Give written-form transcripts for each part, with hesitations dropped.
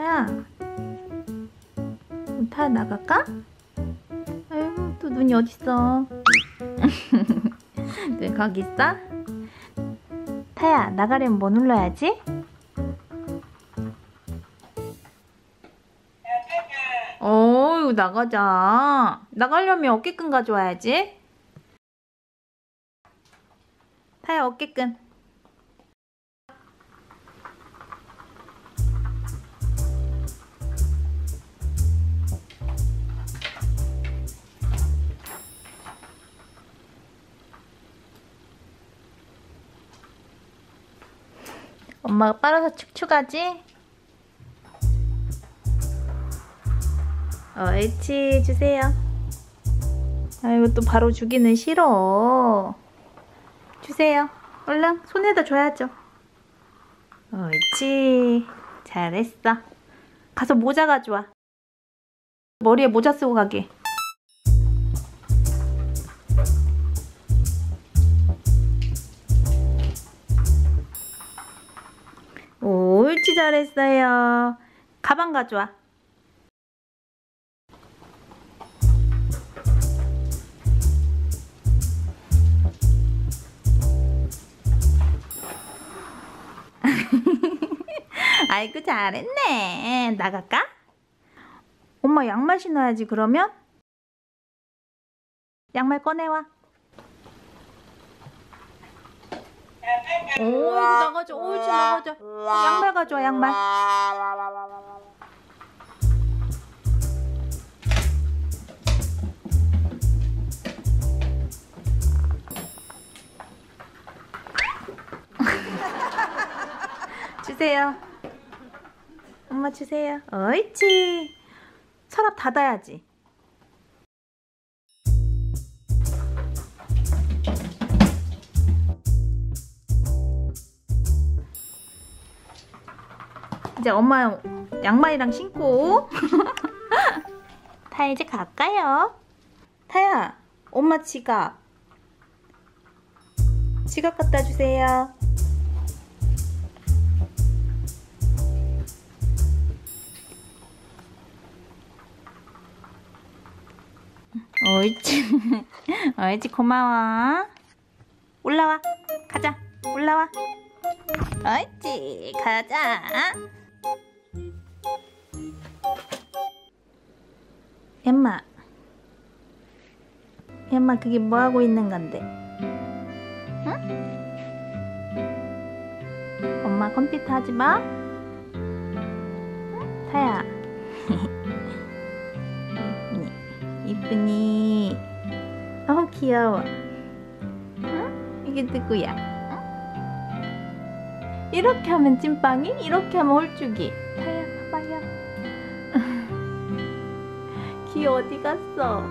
타야, 타야 나갈까? 아유, 또 눈이 어딨어? 눈 거기 있어? 타야, 나가려면 뭐 눌러야지? 어유, 나가자. 나가려면 어깨끈 가져와야지. 타야, 어깨끈. 엄마가 빨아서 축축하지? 옳지, 주세요. 아이고, 또 바로 주기는 싫어. 주세요. 얼른 손에다 줘야죠. 옳지, 잘했어. 가서 모자 가져와. 머리에 모자 쓰고 가게. 옳지, 잘했어요. 가방 가져와. 아이고, 잘했네. 나갈까? 엄마 양말 신어야지. 그러면 양말 꺼내와. 오, 이거 나가자. 옳지, 나가자. 양말 가져와, 양말. 주세요. 엄마 주세요. 옳지. 서랍 닫아야지. 이제 엄마 양말이랑 신고. 타야, 이제 갈까요? 타야, 엄마 지갑 갖다 주세요. 옳지. 옳지, 고마워. 올라와. 가자. 올라와. 옳지, 가자. 엠마, 엠마, 그게 뭐 하고 있는 건데? 응? 엄마 컴퓨터 하지 마. 응? 타야. 이쁘니. 어우, 귀여워. 응? 이게 누구야? 응? 이렇게 하면 찐빵이, 이렇게 하면 홀쭉이. 타야, 봐봐요. 귀 어디 갔어?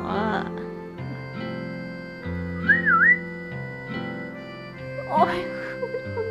어이구,